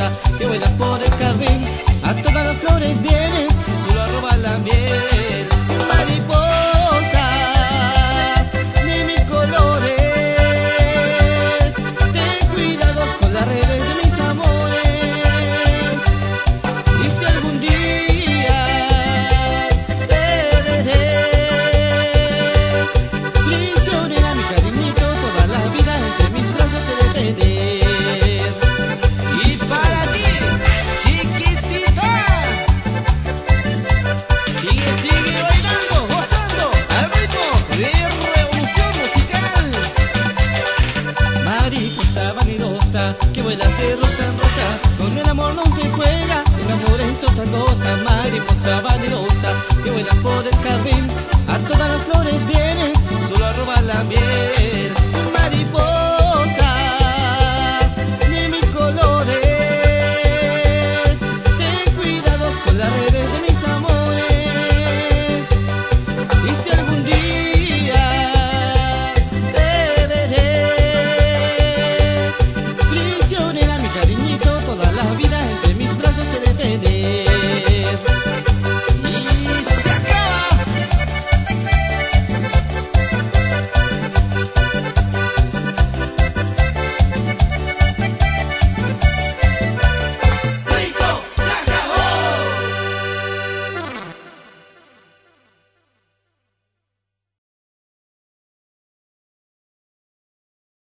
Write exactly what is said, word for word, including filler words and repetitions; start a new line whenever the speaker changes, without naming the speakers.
rosa que vuelas por el jardín. A todas las flores vienes, tú lo robas la miel. Mariposa de mil colores, ten cuidado con las redes de mis amores. Y si algún día te veré prisionera, mi cariñito, toda la vida entre mis brazos te de tener. Y para ti, chiquitita, sigue, sigue bailando, gozando al ritmo de revolución musical. Mariposa vanidosa que vuelas de rosa en rosa, con el amor no se juega, el amor es otra cosa más.